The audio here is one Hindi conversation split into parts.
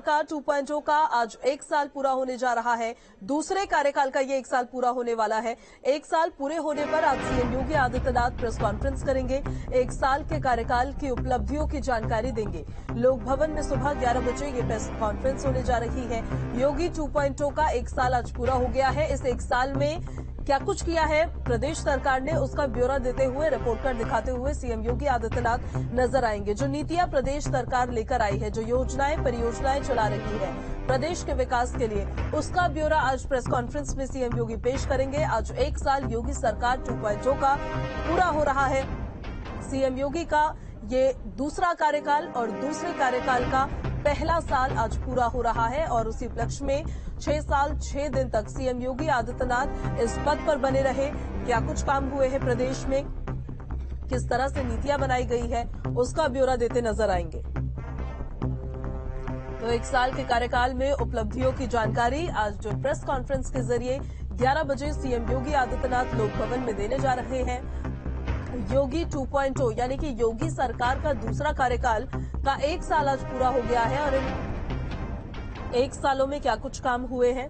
सरकार 2.0 का आज 1 साल पूरा होने जा रहा है। दूसरे कार्यकाल का ये 1 साल पूरा होने वाला है। 1 साल पूरे होने पर आज CM Yogi Adityanath press conference करेंगे। 1 साल के कार्यकाल की उपलब्धियों की जानकारी देंगे। लोक भवन में सुबह 11 बजे ये प्रेस कॉन्फ्रेंस होने जा रही है। योगी 2.0 का 1 साल आज पूरा हो गया है। इस 1 साल में क्या कुछ किया है प्रदेश सरकार ने, उसका ब्यौरा देते हुए, रिपोर्ट कार्ड दिखाते हुए सीएम योगी आदित्यनाथ नजर आएंगे। जो नीतियां प्रदेश सरकार लेकर आई है, जो योजनाएं परियोजनाएं चला रही है प्रदेश के विकास के लिए, उसका ब्यौरा आज प्रेस कॉन्फ्रेंस में सीएम योगी पेश करेंगे। आज 1 साल योगी सरकार 2.0 का पूरा हो रहा है। सीएम योगी का ये दूसरा कार्यकाल और दूसरे कार्यकाल का पहला साल आज पूरा हो रहा है और उसी उपलक्ष्य में 6 साल 6 दिन तक सीएम योगी आदित्यनाथ इस पद पर बने रहे। क्या कुछ काम हुए हैं प्रदेश में, किस तरह से नीतियां बनाई गई है, उसका ब्यौरा देते नजर आएंगे। तो 1 साल के कार्यकाल में उपलब्धियों की जानकारी आज जो प्रेस कॉन्फ्रेंस के जरिए 11 बजे सीएम योगी आदित्यनाथ लोक भवन में देने जा रहे हैं। योगी 2.0 यानी कि योगी सरकार का दूसरा कार्यकाल का 1 साल आज पूरा हो गया है और इन 1 सालों में क्या कुछ काम हुए हैं।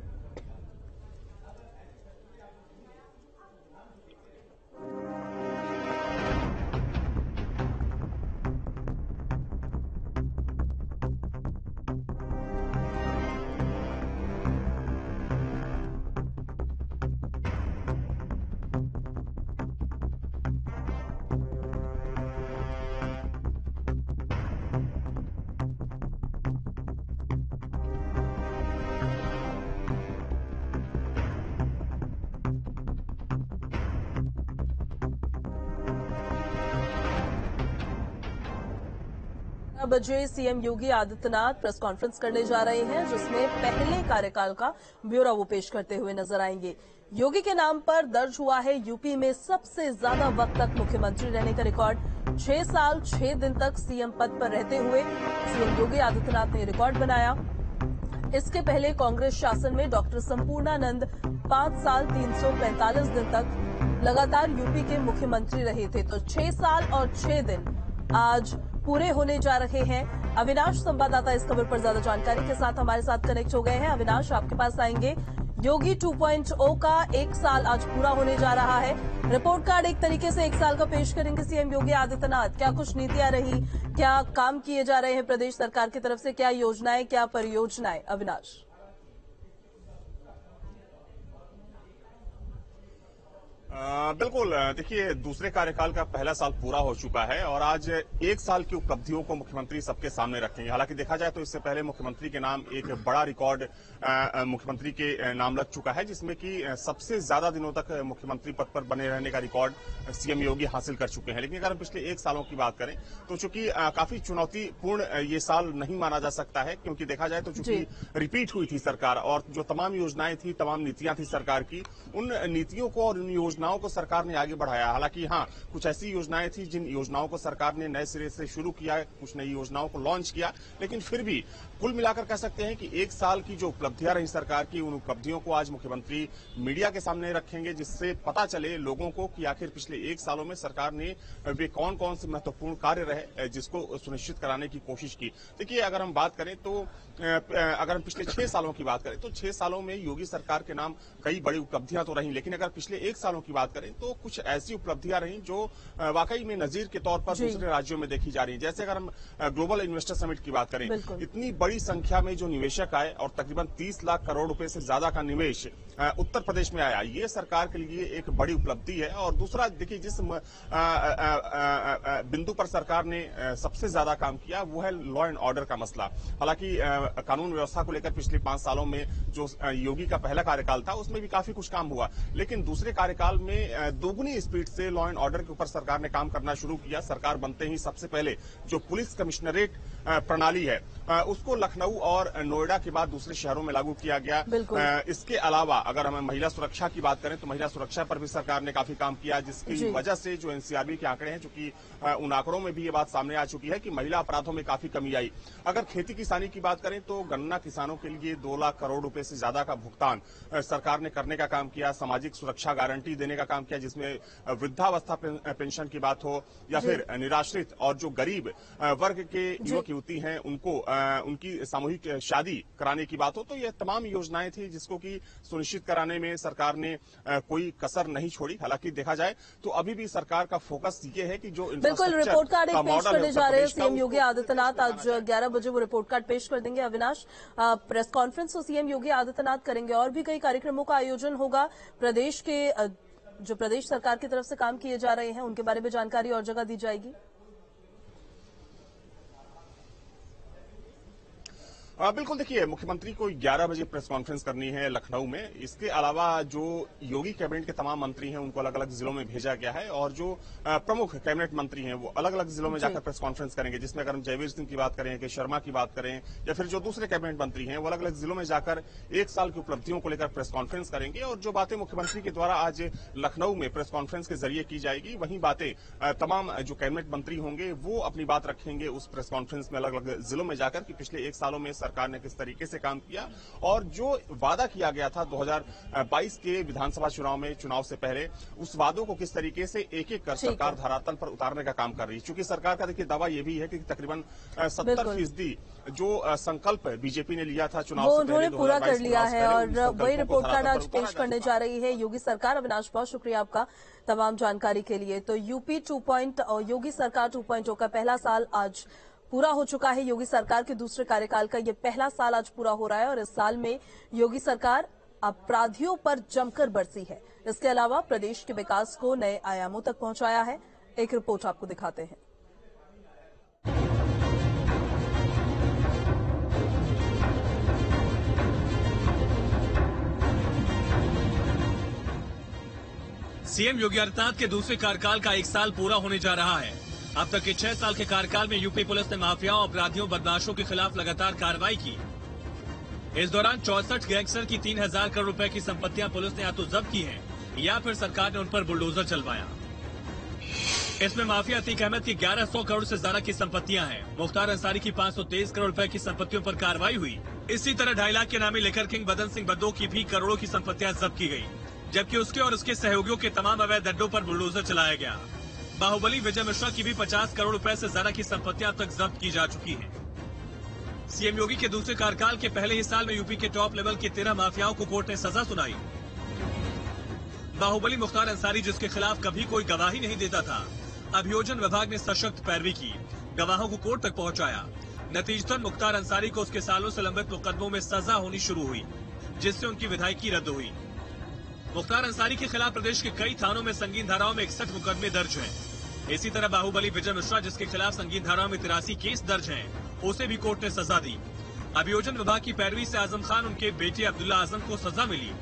बजे CM Yogi Adityanath press conference करने जा रहे हैं, जिसमें पहले कार्यकाल का ब्यौरा वो पेश करते हुए नजर आएंगे। योगी के नाम पर दर्ज हुआ है यूपी में सबसे ज्यादा वक्त तक मुख्यमंत्री रहने का रिकॉर्ड। 6 साल 6 दिन तक सीएम पद पर रहते हुए सीएम योगी आदित्यनाथ ने रिकॉर्ड बनाया। इसके पहले कांग्रेस शासन में डॉक्टर संपूर्णानंद 5 साल 345 दिन तक लगातार यूपी के मुख्यमंत्री रहे थे। तो 6 साल और 6 दिन आज पूरे होने जा रहे हैं। अविनाश संवाददाता इस खबर पर ज्यादा जानकारी के साथ हमारे साथ कनेक्ट हो गए हैं। अविनाश, आपके पास आएंगे। योगी 2.0 का 1 साल आज पूरा होने जा रहा है। रिपोर्ट कार्ड एक तरीके से 1 साल का पेश करेंगे सीएम योगी आदित्यनाथ। क्या कुछ नीतियां रही, क्या काम किए जा रहे हैं प्रदेश सरकार की तरफ से, क्या योजनाएं, क्या परियोजनाएं? अविनाश। बिल्कुल, देखिए, दूसरे कार्यकाल का पहला साल पूरा हो चुका है और आज 1 साल की उपलब्धियों को मुख्यमंत्री सबके सामने रखेंगे। हालांकि देखा जाए तो इससे पहले मुख्यमंत्री के नाम एक बड़ा रिकॉर्ड मुख्यमंत्री के नाम लग चुका है, जिसमें कि सबसे ज्यादा दिनों तक मुख्यमंत्री पद पर बने रहने का रिकॉर्ड सीएम योगी हासिल कर चुके हैं। लेकिन अगर हम पिछले 1 सालों की बात करें तो चूंकि काफी चुनौतीपूर्ण ये साल नहीं माना जा सकता है, क्योंकि देखा जाए तो चूंकि रिपीट हुई थी सरकार और जो तमाम योजनाएं थी, तमाम नीतियां थी सरकार की, उन नीतियों को और उन योजनाओं को सरकार ने आगे बढ़ाया। हालांकि हाँ, कुछ ऐसी योजनाएं थी जिन योजनाओं को सरकार ने नए सिरे से शुरू किया, कुछ नई योजनाओं को लॉन्च किया, लेकिन फिर भी कुल मिलाकर कह सकते हैं कि 1 साल की जो उपलब्धियां रही सरकार की, उन उपलब्धियों को आज मुख्यमंत्री मीडिया के सामने रखेंगे, जिससे पता चले लोगों को कि आखिर पिछले 1 सालों में सरकार ने वे कौन कौन से महत्वपूर्ण कार्य रहे जिसको सुनिश्चित कराने की कोशिश की। देखिए, अगर हम बात करें तो अगर हम पिछले 6 सालों की बात करें तो 6 सालों में योगी सरकार के नाम कई बड़ी उपलब्धियां तो रही, लेकिन अगर पिछले 1 सालों की बात करें तो कुछ ऐसी उपलब्धियां रही जो वाकई में नजीर के तौर पर दूसरे राज्यों में देखी जा रही है। जैसे अगर हम ग्लोबल इन्वेस्टर समिट की बात करें, इतनी बड़ी संख्या में जो निवेशक आए और तकरीबन 30 लाख करोड़ रुपए से ज्यादा का निवेश उत्तर प्रदेश में आया, ये सरकार के लिए एक बड़ी उपलब्धि है। और दूसरा, देखिए, जिस बिंदु पर सरकार ने सबसे ज्यादा काम किया वो है लॉ एंड ऑर्डर का मसला। हालांकि कानून व्यवस्था को लेकर पिछले 5 सालों में जो योगी का पहला कार्यकाल था उसमें भी काफी कुछ काम हुआ, लेकिन दूसरे कार्यकाल में दोगुनी स्पीड से लॉ एंड ऑर्डर के ऊपर सरकार ने काम करना शुरू किया। सरकार बनते ही सबसे पहले जो पुलिस कमिश्नरेट प्रणाली है उसको लखनऊ और नोएडा के बाद दूसरे शहरों में लागू किया गया। इसके अलावा अगर हम महिला सुरक्षा की बात करें तो महिला सुरक्षा पर भी सरकार ने काफी काम किया, जिसकी वजह से जो एनसीआरबी के आंकड़े हैं, चूंकि उन आंकड़ों में भी ये बात सामने आ चुकी है कि महिला अपराधों में काफी कमी आई। अगर खेती किसानी की बात करें तो गन्ना किसानों के लिए 2 लाख करोड़ रुपए से ज्यादा का भुगतान सरकार ने करने का काम किया। सामाजिक सुरक्षा गारंटी देने का काम किया, जिसमें वृद्धावस्था पेंशन की बात हो या फिर निराश्रित और जो गरीब वर्ग के युवक लड़की युवती हैं उनको उनकी सामूहिक शादी कराने की बात हो, तो ये तमाम योजनाएं थी जिसको कि सुनिश्चित कराने में सरकार ने कोई कसर नहीं छोड़ी। हालांकि देखा जाए तो अभी भी सरकार का फोकस ये है कि जो बिल्कुल रिपोर्ट कार्ड पेश करने जा रहे हैं सीएम योगी आदित्यनाथ। आज 11 बजे वो रिपोर्ट कार्ड पेश कर देंगे। अविनाश, प्रेस कॉन्फ्रेंस तो सीएम योगी आदित्यनाथ करेंगे और भी कई कार्यक्रमों का आयोजन होगा। प्रदेश के जो प्रदेश सरकार की तरफ से काम किए जा रहे हैं उनके बारे में जानकारी और जगह दी जाएगी। बिल्कुल, देखिए मुख्यमंत्री को 11 बजे प्रेस कॉन्फ्रेंस करनी है लखनऊ में। इसके अलावा जो योगी कैबिनेट के तमाम मंत्री हैं उनको अलग अलग जिलों में भेजा गया है और जो प्रमुख कैबिनेट मंत्री हैं वो अलग अलग जिलों में जाकर प्रेस कॉन्फ्रेंस करेंगे, जिसमें अगर हम जयवीर सिंह की बात करें, के शर्मा की बात करें या फिर जो दूसरे कैबिनेट मंत्री हैं वो अलग अलग जिलों में जाकर एक साल की उपलब्धियों को लेकर प्रेस कॉन्फ्रेंस करेंगे। और जो बातें मुख्यमंत्री के द्वारा आज लखनऊ में प्रेस कॉन्फ्रेंस के जरिए की जाएगी, वही बातें तमाम जो कैबिनेट मंत्री होंगे वो अपनी बात रखेंगे उस प्रेस कॉन्फ्रेंस में अलग अलग जिलों में जाकर कि पिछले एक सालों में सरकार ने किस तरीके से काम किया और जो वादा किया गया था 2022 के विधानसभा चुनाव से पहले, उस वादों को किस तरीके से एक एक कर सरकार धरातल पर उतारने का काम कर रही है। क्योंकि सरकार का देखिए दावा यह भी है कि तकरीबन 70% जो संकल्प बीजेपी ने लिया था चुनाव से पहले, पूरा कर लिया है और वही रिपोर्ट कार्ड आज पेश करने जा रही है योगी सरकार। अविनाश, बहुत शुक्रिया आपका तमाम जानकारी के लिए। तो यूपी 2.0 योगी सरकार 2.0 का पहला साल आज पूरा हो चुका है। योगी सरकार के दूसरे कार्यकाल का ये पहला साल आज पूरा हो रहा है और इस साल में योगी सरकार अपराधियों पर जमकर बरसी है। इसके अलावा प्रदेश के विकास को नए आयामों तक पहुंचाया है। एक रिपोर्ट आपको दिखाते हैं। सीएम योगी आदित्यनाथ के दूसरे कार्यकाल का एक साल पूरा होने जा रहा है। अब तक के 6 साल के कार्यकाल में यूपी पुलिस ने माफियाओं, अपराधियों, बदमाशों के खिलाफ लगातार कार्रवाई की। इस दौरान 64 गैंगस्टर की 3000 करोड़ रुपए की संपत्तियां पुलिस ने या तो जब्त की हैं या फिर सरकार ने उन पर बुलडोजर चलवाया। इसमें माफिया अतीक अहमद की 1100 करोड़ से ज्यादा की संपत्तियां हैं। मुख्तार अंसारी की 523 करोड़ रुपए की संपत्तियों पर कार्रवाई हुई। इसी तरह 2.5 लाख के नामी लेकर किंग बदन सिंह बद्दो की भी करोड़ों की संपत्तियां जब्त की गयी, जबकि उसके और उसके सहयोगियों के तमाम अवैध अड्डों पर बुलडोजर चलाया गया। बाहुबली विजय मिश्रा की भी 50 करोड़ रुपए से ज्यादा की संपत्तियां अब तक जब्त की जा चुकी हैं। सीएम योगी के दूसरे कार्यकाल के पहले ही साल में यूपी के टॉप लेवल के 13 माफियाओं को कोर्ट ने सजा सुनाई। बाहुबली मुख्तार अंसारी, जिसके खिलाफ कभी कोई गवाही नहीं देता था, अभियोजन विभाग ने सशक्त पैरवी की, गवाहों को कोर्ट तक पहुंचाया। नतीजतन मुख्तार अंसारी को उसके सालों से लंबित मुकदमों में सजा होनी शुरू हुई, जिससे उनकी विधायकी रद्द हुई। मुख्तार अंसारी के खिलाफ प्रदेश के कई थानों में संगीन धाराओं में 61 मुकदमे दर्ज हैं। इसी तरह बाहुबली विजय मिश्रा, जिसके खिलाफ संगीन धाराओं में 83 केस दर्ज हैं, उसे भी कोर्ट ने सजा दी। अभियोजन विभाग की पैरवी से आजम खान, उनके बेटे अब्दुल्ला आजम को सजा मिली।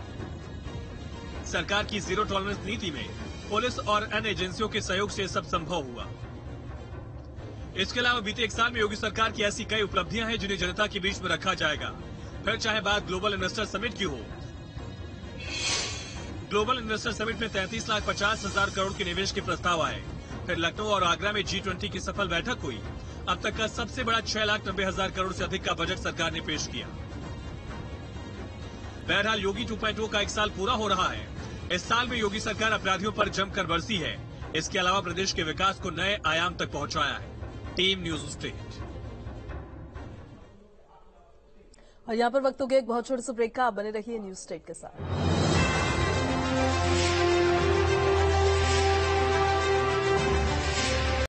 सरकार की जीरो टॉलरेंस नीति में पुलिस और अन्य एजेंसियों के सहयोग से सब संभव हुआ। इसके अलावा बीते एक साल में योगी सरकार की ऐसी कई उपलब्धियां हैं जिन्हें जनता के बीच में रखा जाएगा। फिर चाहे बात ग्लोबल इन्वेस्टर समिट की हो। ग्लोबल इन्वेस्टर समिट में 33,50,000 करोड़ के निवेश के प्रस्ताव आए। फिर लखनऊ और आगरा में G20 की सफल बैठक हुई। अब तक का सबसे बड़ा 6,90,000 करोड़ से अधिक का बजट सरकार ने पेश किया। बहरहाल योगी 2.0 का एक साल पूरा हो रहा है। इस साल में योगी सरकार अपराधियों पर जमकर बरसी है। इसके अलावा प्रदेश के विकास को नए आयाम तक पहुंचाया है। Team News State. और यहाँ पर वक्त हो गया एक बहुत छोटे से ब्रेक का। आप बने रहिए न्यूज स्टेट के साथ।